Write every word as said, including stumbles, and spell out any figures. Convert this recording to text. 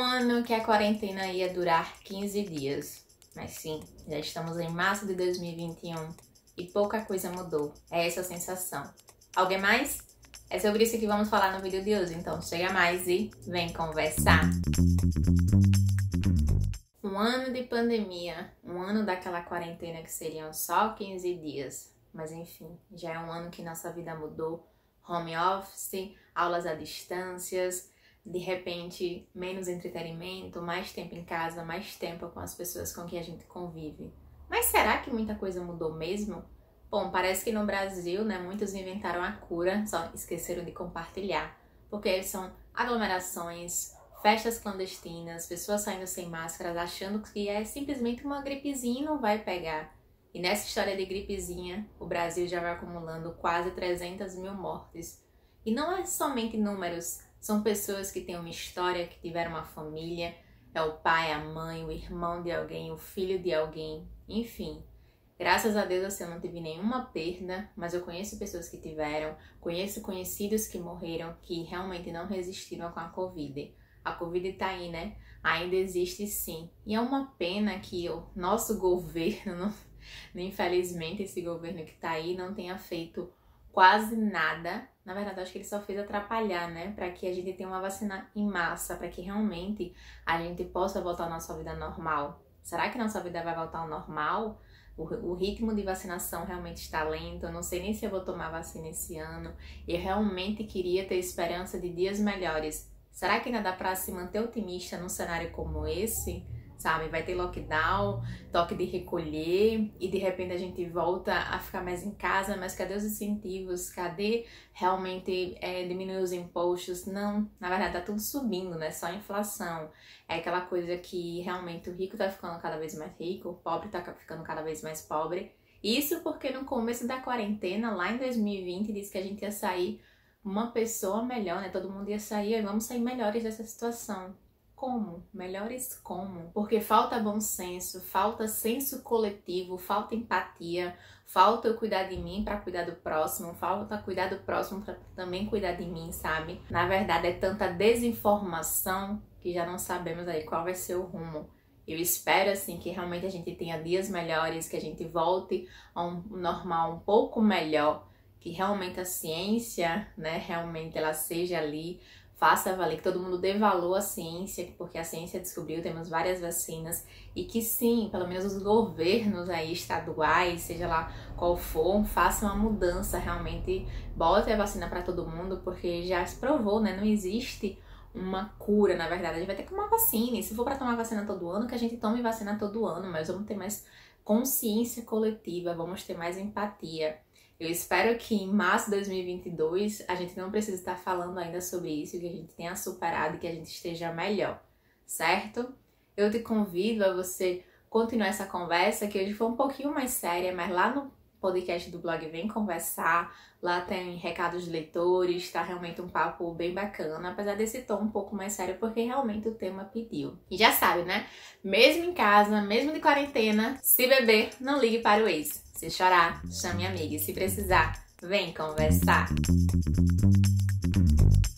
ano que a quarentena ia durar quinze dias. Mas sim, já estamos em março de dois mil e vinte e um e pouca coisa mudou. É essa a sensação. Alguém mais? É sobre isso que vamos falar no vídeo de hoje, então chega mais e vem conversar! Um ano de pandemia, um ano daquela quarentena que seriam só quinze dias. Mas enfim, já é um ano que nossa vida mudou. Home office, aulas à distância, de repente menos entretenimento, mais tempo em casa, mais tempo com as pessoas com quem a gente convive. Mas será que muita coisa mudou mesmo? Bom, parece que no Brasil, né, muitos inventaram a cura, só esqueceram de compartilhar. Porque são aglomerações, festas clandestinas, pessoas saindo sem máscaras, achando que é simplesmente uma gripezinha e não vai pegar. E nessa história de gripezinha, o Brasil já vai acumulando quase trezentas mil mortes. E não é somente números, são pessoas que têm uma história, que tiveram uma família, é o pai, a mãe, o irmão de alguém, o filho de alguém, enfim. Graças a Deus assim, eu não tive nenhuma perda, mas eu conheço pessoas que tiveram, conheço conhecidos que morreram, que realmente não resistiram com a Covid. A Covid tá aí, né? Ainda existe sim. E é uma pena que o nosso governo, infelizmente esse governo que tá aí, não tenha feito quase nada. Na verdade, acho que ele só fez atrapalhar, né? Para que a gente tenha uma vacina em massa, para que realmente a gente possa voltar à nossa vida normal. Será que nossa vida vai voltar ao normal? O, o ritmo de vacinação realmente está lento. Eu não sei nem se eu vou tomar vacina esse ano. Eu realmente queria ter esperança de dias melhores. Será que ainda dá para se manter otimista num cenário como esse? Sabe, vai ter lockdown, toque de recolher e de repente a gente volta a ficar mais em casa, mas cadê os incentivos? Cadê realmente é, diminuir os impostos? Não, na verdade tá tudo subindo, né? Só a inflação. É aquela coisa que realmente o rico tá ficando cada vez mais rico, o pobre tá ficando cada vez mais pobre. Isso porque no começo da quarentena, lá em dois mil e vinte, disse que a gente ia sair uma pessoa melhor, né? Todo mundo ia sair e vamos sair melhores dessa situação. Como? Melhores como? Porque falta bom senso, falta senso coletivo, falta empatia, falta eu cuidar de mim para cuidar do próximo, falta cuidar do próximo para também cuidar de mim, sabe? Na verdade é tanta desinformação que já não sabemos aí qual vai ser o rumo. Eu espero assim que realmente a gente tenha dias melhores, que a gente volte a um normal um pouco melhor, que realmente a ciência, né, realmente ela seja ali, faça valer, que todo mundo dê valor à ciência, porque a ciência descobriu, temos várias vacinas, e que sim, pelo menos os governos aí estaduais, seja lá qual for, façam uma mudança, realmente botem a vacina para todo mundo, porque já se provou, né, não existe uma cura, na verdade, a gente vai ter que tomar vacina, e se for para tomar vacina todo ano, que a gente tome vacina todo ano, mas vamos ter mais consciência coletiva, vamos ter mais empatia. Eu espero que em março de dois mil e vinte e dois a gente não precise estar falando ainda sobre isso, que a gente tenha superado e que a gente esteja melhor, certo? Eu te convido a você continuar essa conversa, que hoje foi um pouquinho mais séria, mas lá no podcast do blog Vem Conversar, lá tem recados de leitores, tá realmente um papo bem bacana, apesar desse tom um pouco mais sério, porque realmente o tema pediu. E já sabe, né? Mesmo em casa, mesmo de quarentena, se beber, não ligue para o ex. Se chorar, chame amiga. E se precisar, vem conversar.